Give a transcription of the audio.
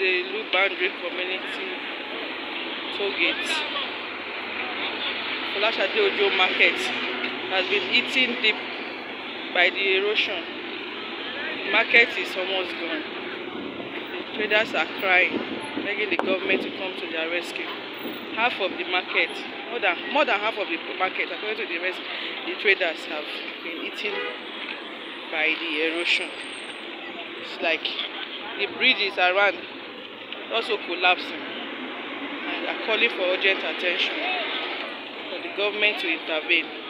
the Ilo Boundary Community Tollgate. Folasade Ojo market has been eaten deep by the erosion. The market is almost gone. The traders are crying, begging the government to come to their rescue. Half of the market, more than half of the market, according to the traders, have been eaten by the erosion. It's like the bridges around also collapsing, and are calling for urgent attention for the government to intervene.